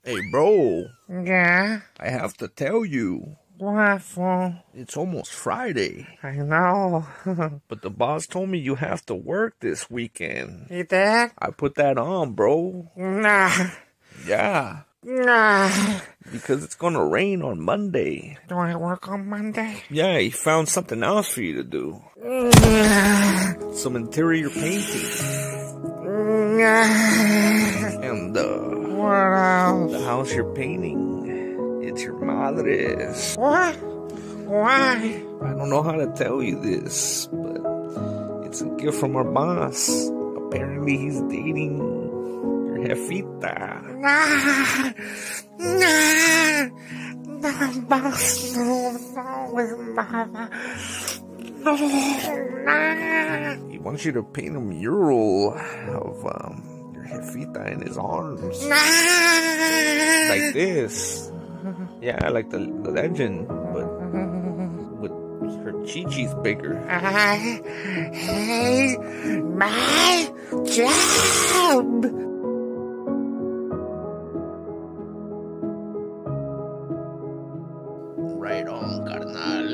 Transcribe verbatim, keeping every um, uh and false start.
Hey, bro. Yeah? I have to tell you. What, fool? It's almost Friday. I know. But the boss told me you have to work this weekend. You did? I put that on, bro. Nah. Yeah. Nah. Because it's gonna rain on Monday. Do I work on Monday? Yeah, he found something else for you to do. Nah. Some interior painting. Nah. And, uh... What else? the house you're painting. It's your madre's. What? Why? I don't know how to tell you this, but it's a gift from our boss. Apparently he's dating your jefita. Nah. Nah. No, boss. No, no, it's not. No, nah. He wants you to paint a mural of um, your jefita in his arms. Nah. Like this. Yeah, like the, the legend, but with her chi-chi's bigger. I hate my job. Right on, carnal.